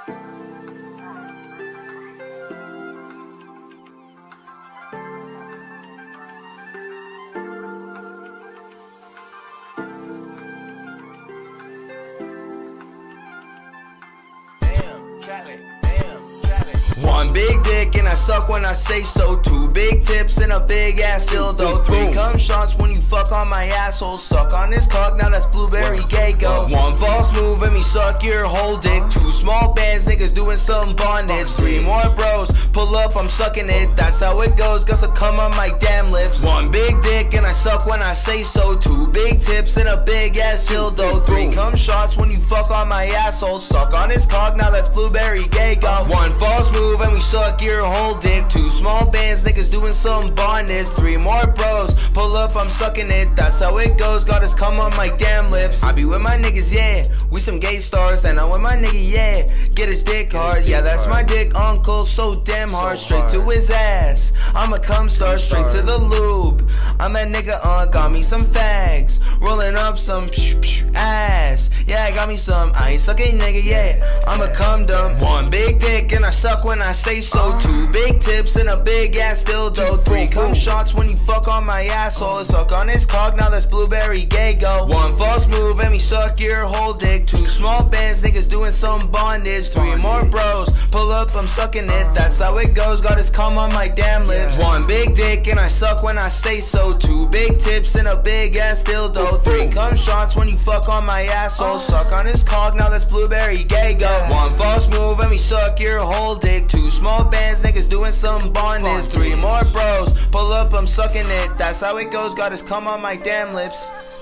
One big dick and I suck when I say so. Two big tips and a big ass dildo. Three cum shots when you fuck on my asshole. Suck on his cock, now that's blueberry gay go. One false move and me suck your whole dick. Two small bands, niggas doing some bondage. Three more bros, pull up, I'm sucking it. That's how it goes, got to come on my damn lips. One big dick and I suck when I say so. Two big tips and a big ass dildo. Three cum shots when you fuck on my asshole. Suck on his cock, now that's blueberry gay go. One false move and we suck your whole dick. Two small bands, niggas doing some bondage. Three more bros, pull up, I'm sucking it. That's how it goes, got us come on my damn lips. I be with my niggas, yeah, we some gay stars. And I'm with my nigga, yeah, get his dick hard. Yeah, that's my dick uncle, so damn hard. Straight to his ass, I'm a cum star. Straight to the lube, I'm that nigga, got me some fags. Rolling up some ass. Yeah, I got me some, I ain't sucking nigga, yeah, I'm a cum dumb. One big dick and I suck when I say so. Two big tips and a big ass dildo. Three cum shots when you fuck on my asshole. Suck on his cock, now that's blueberry gay go. One false move and me suck your whole dick. Two small bands, niggas doing some bondage. Three more bros, pull up, I'm sucking it. That's how it goes, got his cum on my damn lips. One big dick and I suck when I say so. Two big tips and a big ass dildo. Three cum shots when you fuck on my asshole. Suck on his cock, now that's blueberry gay go. One false move and me suck your whole dick. Two small bands, niggas doing some bondage. Three more bros, pull up, I'm sucking it. That's how it goes, got his cum on my damn lips.